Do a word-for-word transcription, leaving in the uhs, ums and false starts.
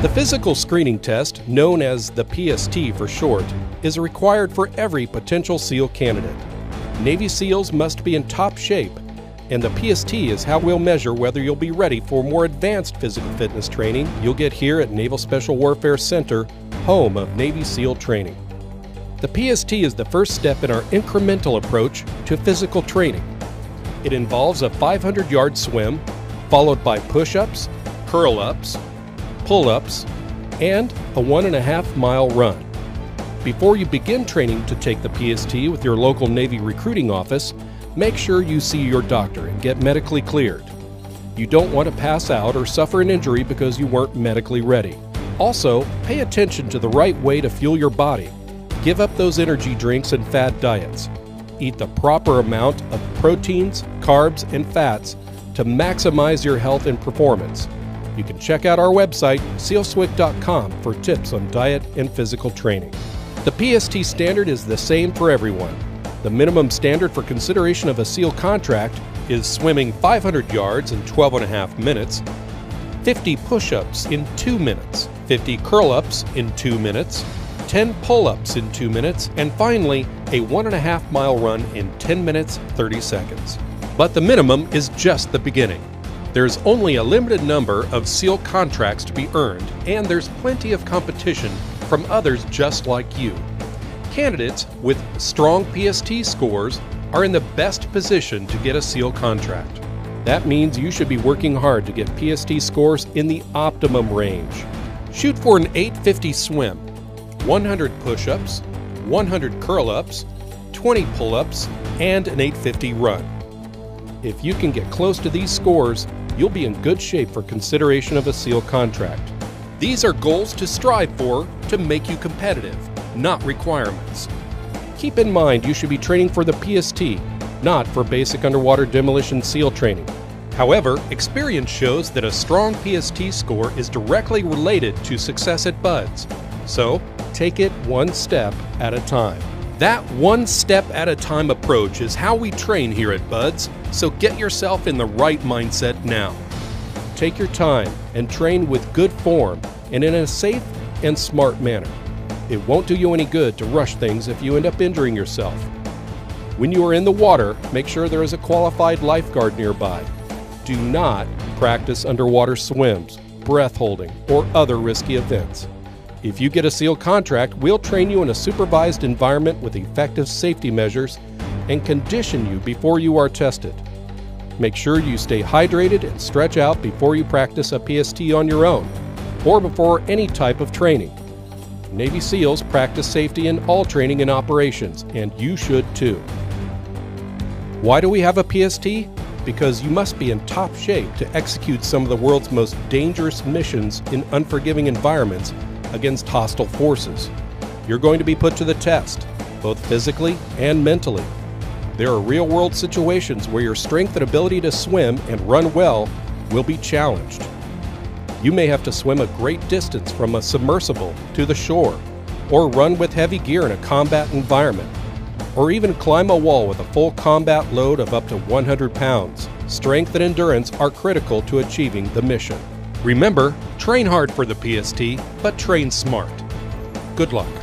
The physical screening test, known as the P S T for short, is required for every potential SEAL candidate. Navy SEALs must be in top shape, and the P S T is how we'll measure whether you'll be ready for more advanced physical fitness training you'll get here at Naval Special Warfare Center, home of Navy SEAL training. The P S T is the first step in our incremental approach to physical training. It involves a five hundred yard swim, followed by push-ups, curl-ups, pull-ups, and a one and a half mile run. Before you begin training to take the P S T with your local Navy recruiting office, make sure you see your doctor and get medically cleared. You don't want to pass out or suffer an injury because you weren't medically ready. Also, pay attention to the right way to fuel your body. Give up those energy drinks and fad diets. Eat the proper amount of proteins, carbs, and fats to maximize your health and performance. You can check out our website, seal swick dot com, for tips on diet and physical training. The P S T standard is the same for everyone. The minimum standard for consideration of a SEAL contract is swimming five hundred yards in twelve and a half minutes, fifty push-ups in two minutes, fifty curl-ups in two minutes, ten pull-ups in two minutes, and finally, a one and a half mile run in ten minutes, thirty seconds. But the minimum is just the beginning. There's only a limited number of SEAL contracts to be earned, and there's plenty of competition from others just like you. Candidates with strong P S T scores are in the best position to get a SEAL contract. That means you should be working hard to get P S T scores in the optimum range. Shoot for an eight fifty swim, one hundred push-ups, one hundred curl-ups, twenty pull-ups, and an eight fifty run. If you can get close to these scores, you'll be in good shape for consideration of a SEAL contract. These are goals to strive for to make you competitive, not requirements. Keep in mind you should be training for the P S T, not for Basic Underwater Demolition SEAL training. However, experience shows that a strong P S T score is directly related to success at B U D S, so take it one step at a time. That one step at a time approach is how we train here at B U D S, so get yourself in the right mindset now. Take your time and train with good form and in a safe and smart manner. It won't do you any good to rush things if you end up injuring yourself. When you are in the water, make sure there is a qualified lifeguard nearby. Do not practice underwater swims, breath holding, or other risky events. If you get a SEAL contract, we'll train you in a supervised environment with effective safety measures and condition you before you are tested. Make sure you stay hydrated and stretch out before you practice a P S T on your own, or before any type of training. Navy SEALs practice safety in all training and operations, and you should too. Why do we have a P S T? Because you must be in top shape to execute some of the world's most dangerous missions in unforgiving environments against hostile forces. You're going to be put to the test, both physically and mentally. There are real-world situations where your strength and ability to swim and run well will be challenged. You may have to swim a great distance from a submersible to the shore, or run with heavy gear in a combat environment, or even climb a wall with a full combat load of up to one hundred pounds. Strength and endurance are critical to achieving the mission. Remember, train hard for the P S T, but train smart. Good luck.